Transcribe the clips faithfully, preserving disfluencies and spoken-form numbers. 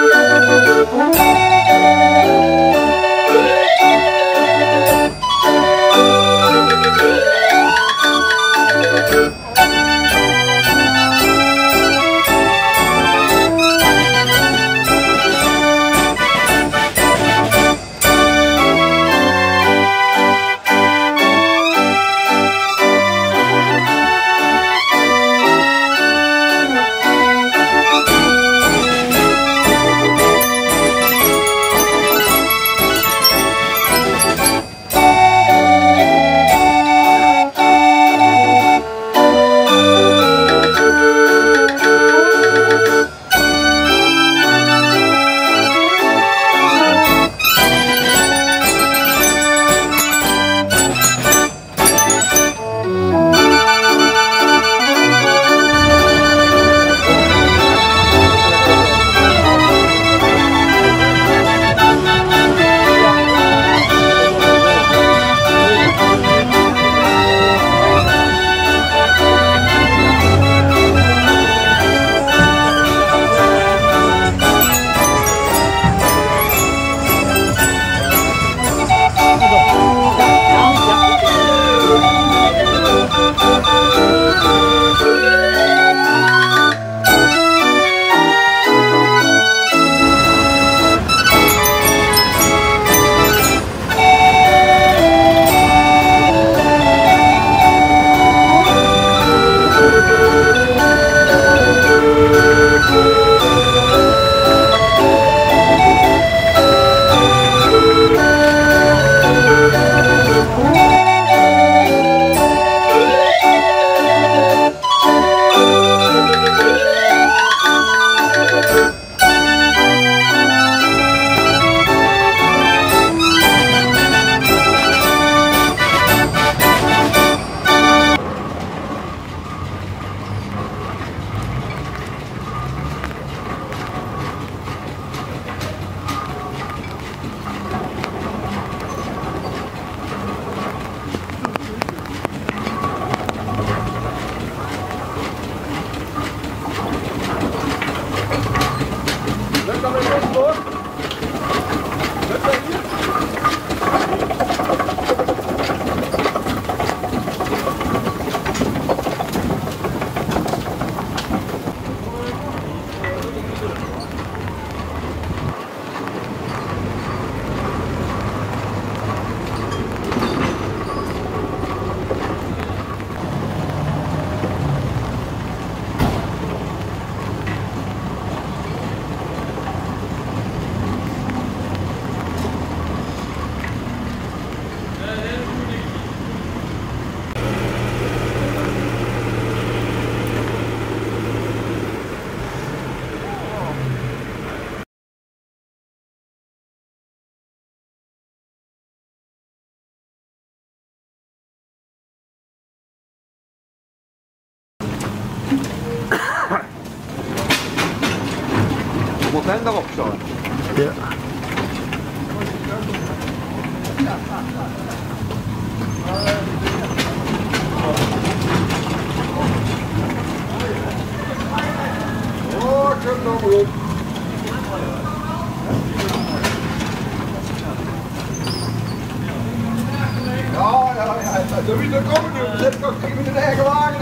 もう大変だかもしれない。いや。Ja, ja, ja. Zo wie er komen nu, dan zet ik ook tegen de eigen wagen.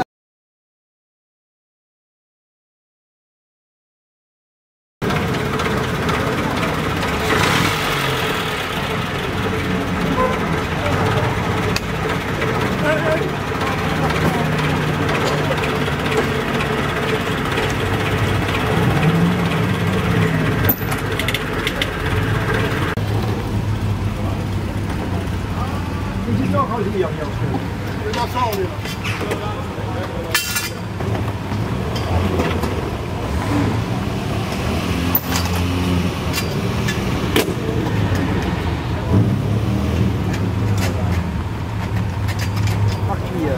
Dat zal weer. Pak hier.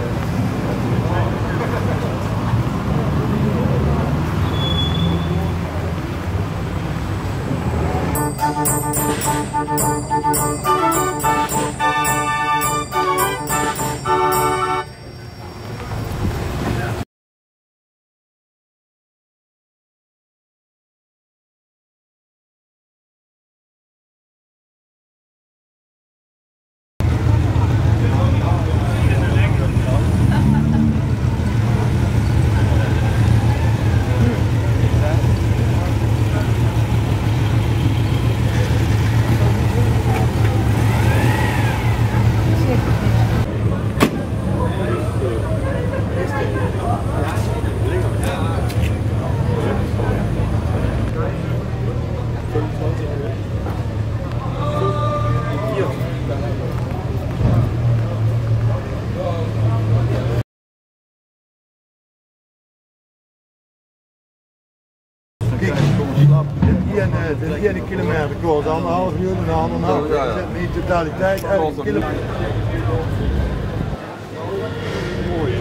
de ene kilometer kost anderhalf miljoen en de andere half. Ja, ja. Dat zit in totaliteit elke kilometer. Mooi.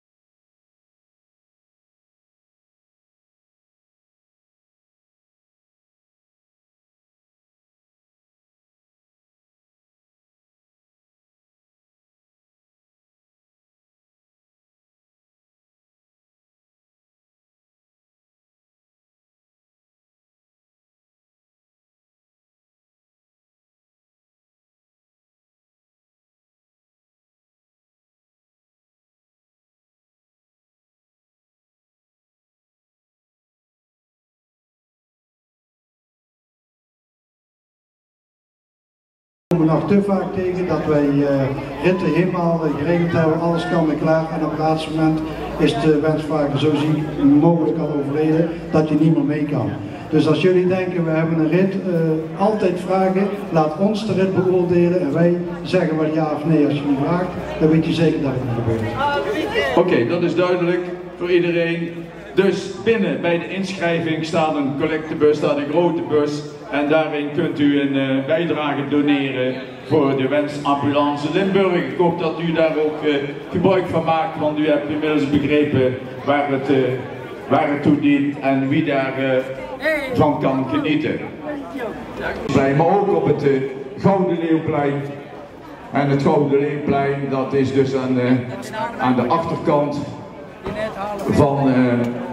We komen nog te vaak tegen dat wij uh, ritten helemaal geregeld hebben, alles kan en klaar en op het laatste moment is de wensvrager zo ziek mogelijk al overleden dat je niet meer mee kan. Dus als jullie denken we hebben een rit, uh, altijd vragen, laat ons de rit beoordelen en wij zeggen wel ja of nee. Als je niet vraagt, dan weet je zeker dat het niet gebeurt. Oké, okay, dat is duidelijk voor iedereen. Dus binnen bij de inschrijving staat een collectebus, staat een grote bus. En daarin kunt u een uh, bijdrage doneren voor de Wensambulance Limburg. Ik hoop dat u daar ook uh, gebruik van maakt, want u hebt inmiddels begrepen waar het, uh, waar het toe dient en wie daar uh, van kan genieten. Maar ook op het uh, Gouden Leeuwplein. En het Gouden Leeuwplein, dat is dus aan, uh, aan de achterkant van, uh,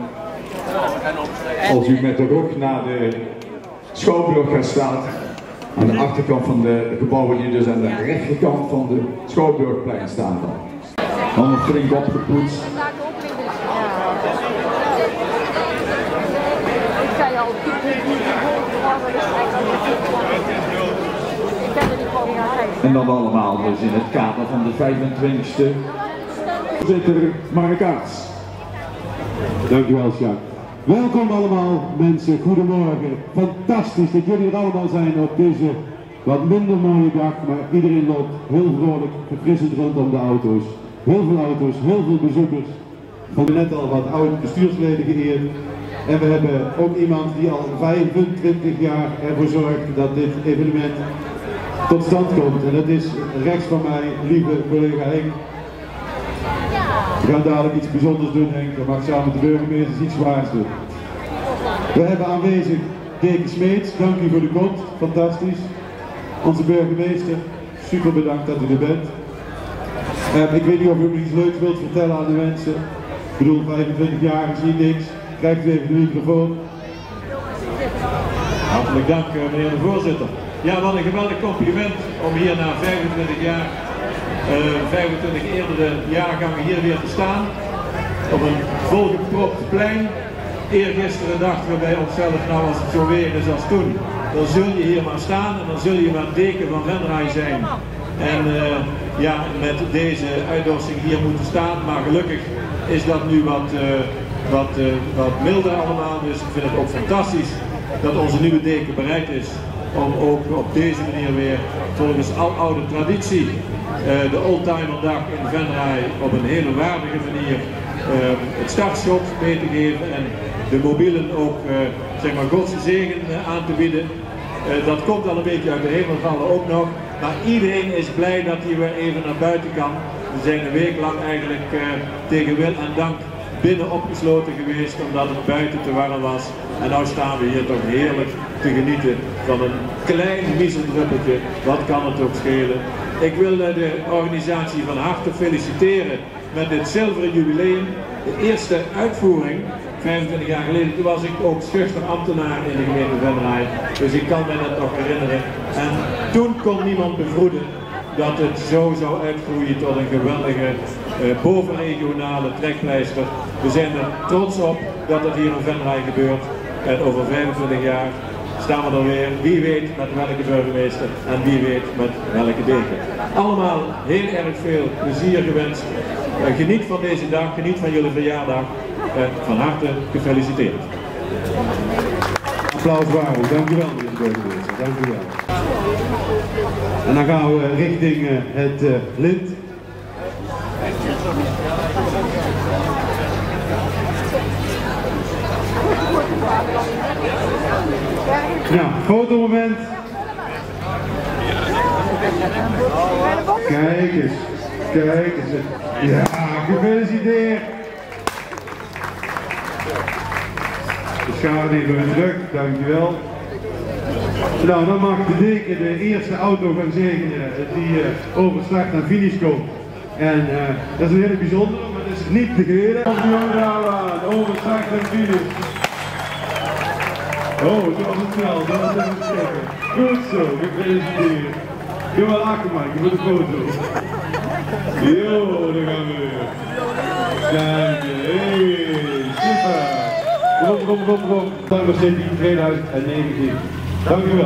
als u met de rug naar de Schouwburg gaat staan, aan de achterkant van de gebouwen die dus aan de rechterkant van de Schouwburgplein staan dan. Dan flink opgepoetst. En dat allemaal dus in het kader van de vijfentwintigste Voorzitter Mark Arts. Dankjewel, Jacques. Welkom allemaal mensen, goedemorgen. Fantastisch dat jullie er allemaal zijn op deze wat minder mooie dag, maar iedereen loopt heel vrolijk, verfrissend rondom de auto's. Heel veel auto's, heel veel bezoekers. We hebben net al wat oude bestuursleden geëerd. En we hebben ook iemand die al vijfentwintig jaar ervoor zorgt dat dit evenement tot stand komt. En dat is rechts van mij, lieve collega Henk. We gaan dadelijk iets bijzonders doen, Henk. Dat mag samen met de burgemeester iets zwaars doen. We hebben aanwezig Deke Smeets. Dank u voor de komst. Fantastisch. Onze burgemeester. Super bedankt dat u er bent. Uh, ik weet niet of u nog iets leuks wilt vertellen aan de mensen. Ik bedoel, vijfentwintig jaar is niet niks. Krijgt u even de microfoon. Hartelijk dank, meneer de voorzitter. Ja, wat een geweldig compliment om hier na vijfentwintig jaar, uh, vijfentwintig eerdere jaargangen hier weer te staan. Op een volgepropt plein. Eergisteren dachten we bij onszelf, nou als het zo weer is als toen, dan zul je hier maar staan en dan zul je maar deken van Venray zijn. En uh, ja, met deze uitdossing hier moeten staan, maar gelukkig is dat nu wat, uh, wat, uh, wat milder allemaal. Dus ik vind het ook fantastisch dat onze nieuwe deken bereid is om ook op deze manier weer volgens aloude traditie uh, de Oldtimerdag in Venray op een hele waardige manier uh, het startschot mee te geven en de mobielen ook uh, zeg maar Godse zegen uh, aan te bieden. Uh, dat komt al een beetje uit de hemel vallen ook nog, maar iedereen is blij dat hij weer even naar buiten kan. We zijn een week lang eigenlijk uh, tegen wil en dank binnen opgesloten geweest omdat het buiten te warm was. En nu staan we hier toch heerlijk te genieten van een klein wiezeldruppeltje. Wat kan het ook schelen. Ik wil de organisatie van harte feliciteren met dit zilveren jubileum. De eerste uitvoering, vijfentwintig jaar geleden, toen was ik ook schuchter ambtenaar in de gemeente Venray. Dus ik kan me dat nog herinneren. En toen kon niemand bevroeden dat het zo zou uitgroeien tot een geweldige uh, bovenregionale trekpleister. We zijn er trots op dat het hier in Venray gebeurt. En over vijfentwintig jaar staan we er weer, wie weet met welke burgemeester en wie weet met welke deken. Allemaal heel erg veel plezier gewenst. Uh, geniet van deze dag, geniet van jullie verjaardag. Uh, van harte gefeliciteerd. Applaus waardig, dankjewel meneer de burgemeester, dankjewel. En dan gaan we richting uh, het uh, lint. Ja, fotomoment. Kijk eens, kijk eens. Ja, gefeliciteerd. De schade even weer terug, dankjewel. Nou, dan mag de deken de eerste auto gaan zegenen die uh, over start naar finish komt. En uh, dat is een hele bijzondere, maar dat is niet te gereden. Over start naar finish. Oh, dat was het wel, dat was even checken. Goed zo, gefeliciteerd. Doe maar lachen, Mike, voor de foto. Yo, daar gaan we weer. Dank je, hey, super. Kom, kom, kom, kom. Timer City tweeduizend negentien. Dank u wel.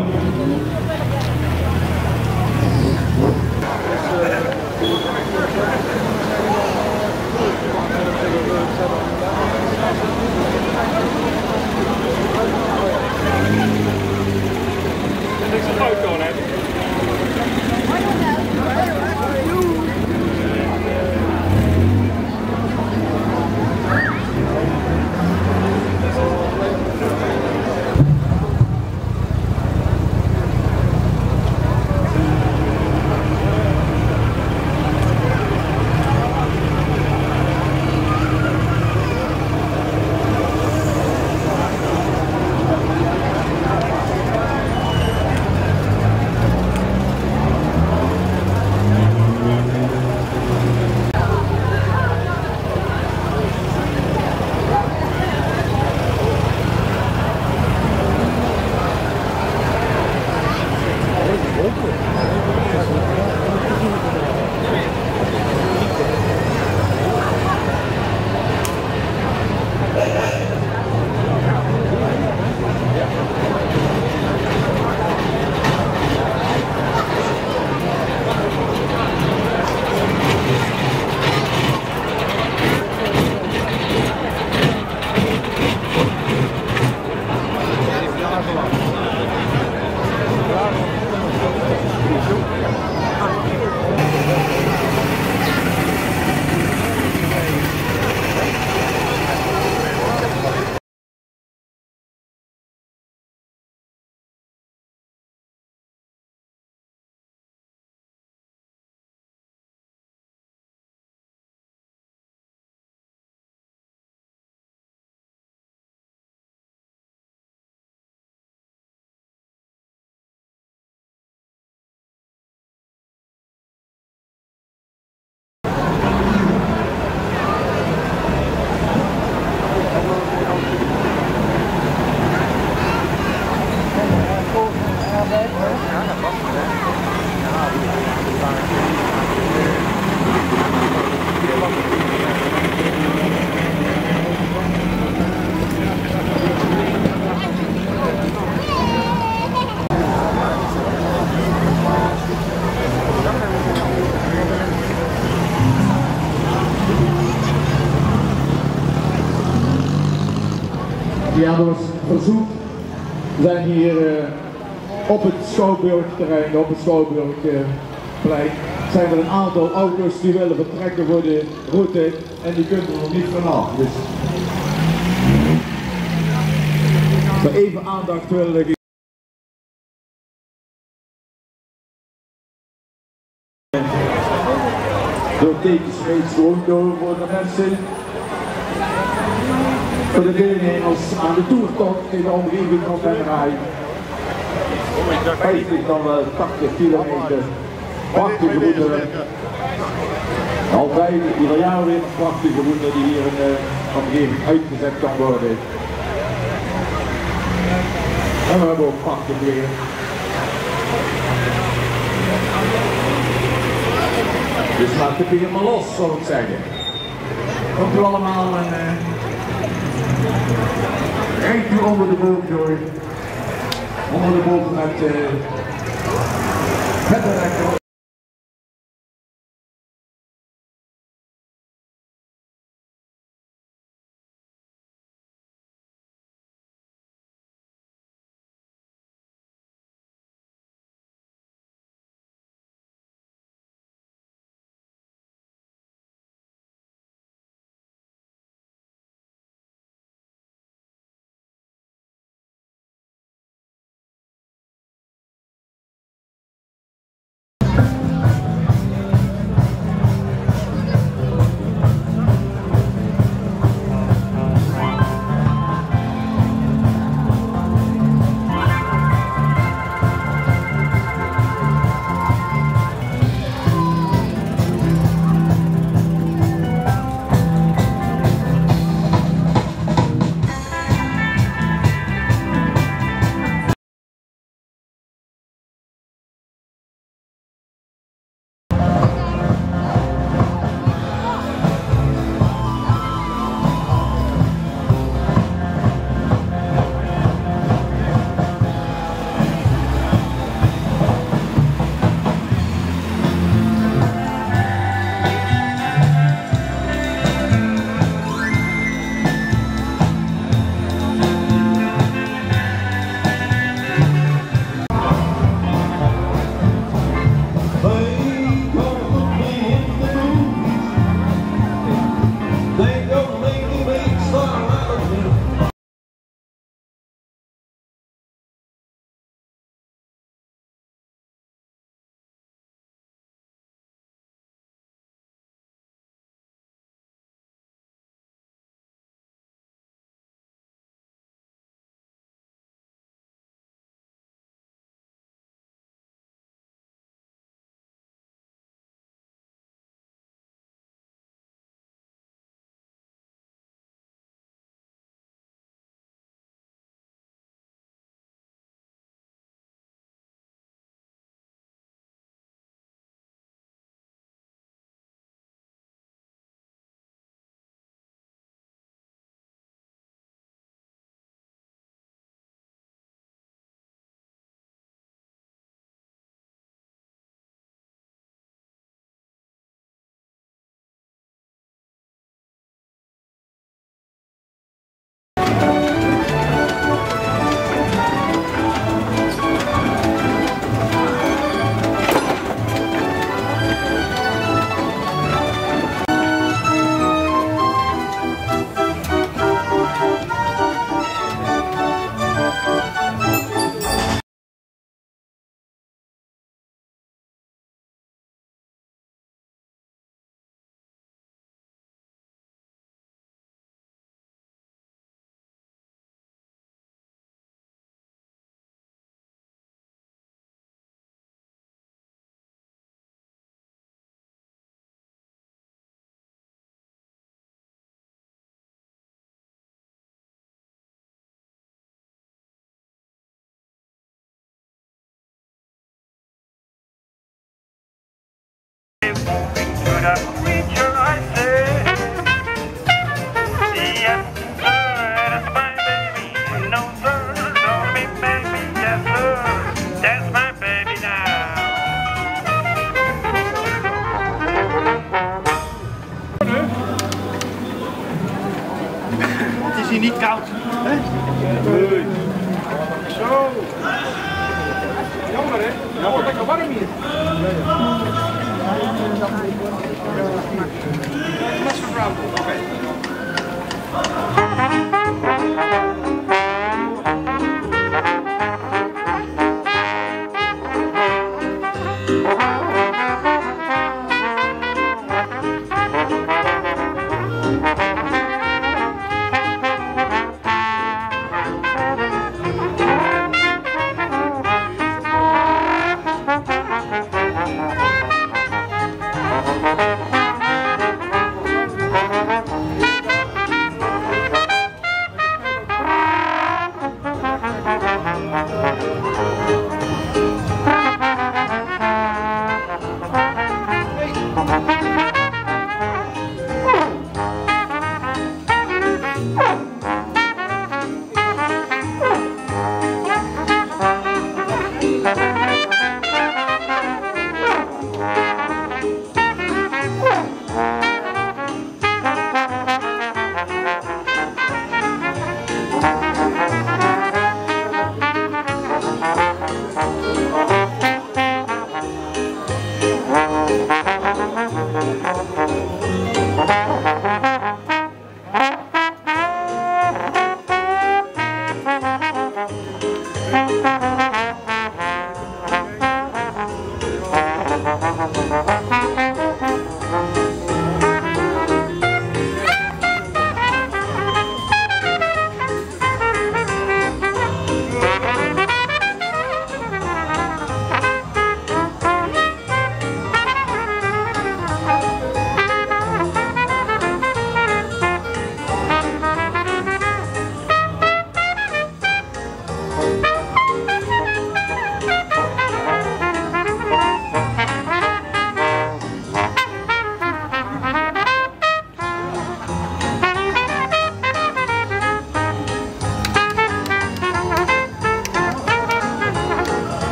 Ja, door verzoek zijn hier uh, op het Schouwburgterrein, op het Schouwburgplein, uh, zijn er een aantal auto's die willen vertrekken voor de route en die kunnen er nog niet vanaf. Dus maar even aandacht wil ik door tekens reeds gewoon door voor de mensen. Voor de deelnemers aan de toertocht in de omgeving van Venray. vijftig dan wel tachtig kilometer. Prachtige route. Altijd ieder jaar weer een prachtige route die hier in de omgeving uitgezet kan worden. En we hebben ook prachtig weer. Dus laat het helemaal los, zou ik zeggen. Komt u allemaal een... Uh, Rijdt u onder de boot door, onder de boot met uh, verder that creature I say. Yes, sir, that's my baby. No, sir, don't be baby. Yes, sir, that's my baby now. Het is hier niet koud, hè? Nee. Zo. Jammer, hè? Het wordt lekker warm hier. Glas mevrouw. Oké. Thank you.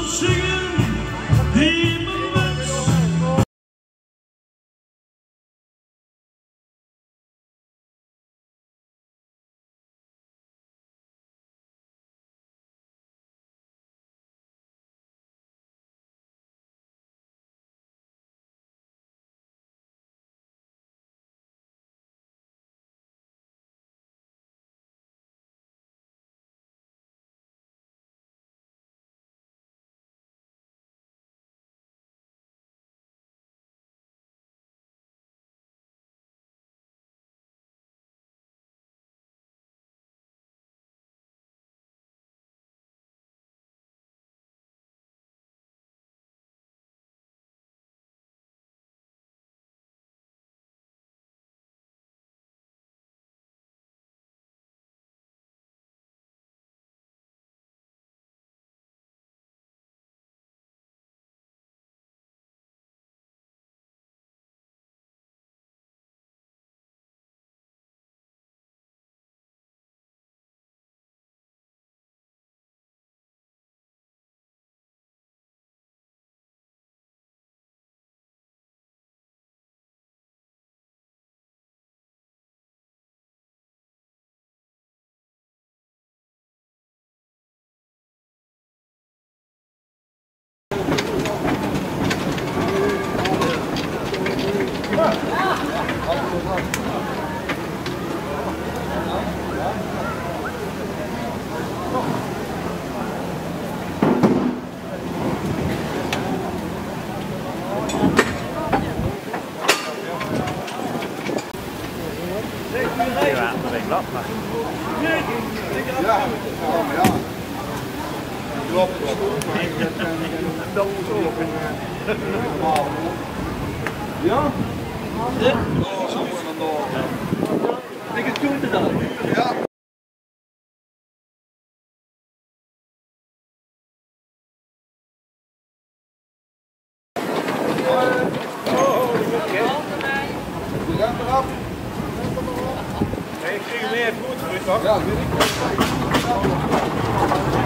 Ja? Oh, zo van dan. Ik het goed gedaan. Ja. Ik kreeg meer voet, toch? Ja, weet ik.